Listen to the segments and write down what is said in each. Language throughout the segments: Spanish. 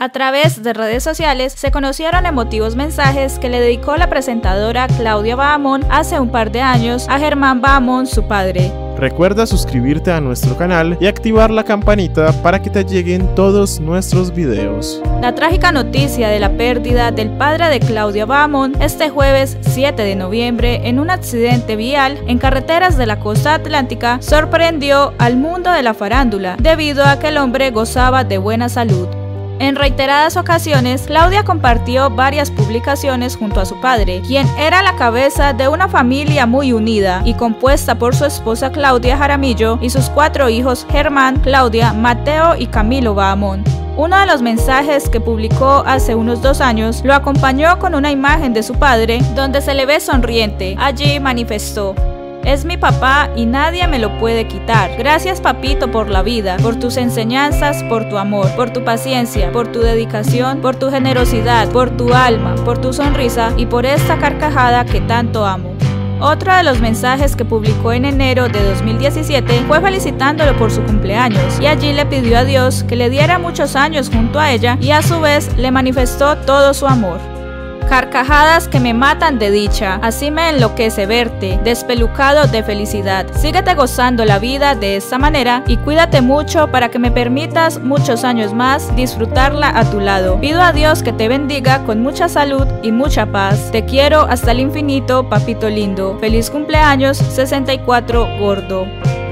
A través de redes sociales se conocieron emotivos mensajes que le dedicó la presentadora Claudia Bahamón hace un par de años a Germán Bahamón, su padre. Recuerda suscribirte a nuestro canal y activar la campanita para que te lleguen todos nuestros videos. La trágica noticia de la pérdida del padre de Claudia Bahamón este jueves 7 de noviembre en un accidente vial en carreteras de la costa atlántica sorprendió al mundo de la farándula debido a que el hombre gozaba de buena salud. En reiteradas ocasiones, Claudia compartió varias publicaciones junto a su padre, quien era la cabeza de una familia muy unida y compuesta por su esposa Claudia Jaramillo y sus 4 hijos Germán, Claudia, Mateo y Camilo Bahamón. Uno de los mensajes que publicó hace unos 2 años lo acompañó con una imagen de su padre donde se le ve sonriente. Allí manifestó: "Es mi papá y nadie me lo puede quitar. Gracias, papito, por la vida, por tus enseñanzas, por tu amor, por tu paciencia, por tu dedicación, por tu generosidad, por tu alma, por tu sonrisa y por esta carcajada que tanto amo". Otro de los mensajes que publicó en enero de 2017 fue felicitándolo por su cumpleaños y allí le pidió a Dios que le diera muchos años junto a ella y a su vez le manifestó todo su amor. Carcajadas que me matan de dicha, así me enloquece verte, despelucado de felicidad. Síguete gozando la vida de esta manera y cuídate mucho para que me permitas muchos años más disfrutarla a tu lado. Pido a Dios que te bendiga con mucha salud y mucha paz. Te quiero hasta el infinito, papito lindo. Feliz cumpleaños, 64 Gordo.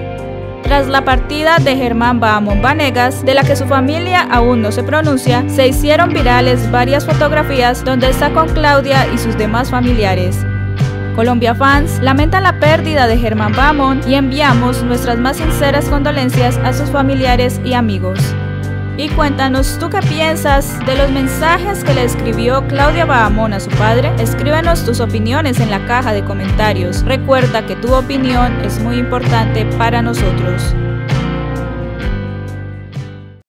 Tras la partida de Germán Bahamón Vanegas, de la que su familia aún no se pronuncia, se hicieron virales varias fotografías donde está con Claudia y sus demás familiares. Colombia Fans lamentan la pérdida de Germán Bahamón y enviamos nuestras más sinceras condolencias a sus familiares y amigos. Y cuéntanos, ¿tú qué piensas de los mensajes que le escribió Claudia Bahamón a su padre? Escríbenos tus opiniones en la caja de comentarios. Recuerda que tu opinión es muy importante para nosotros.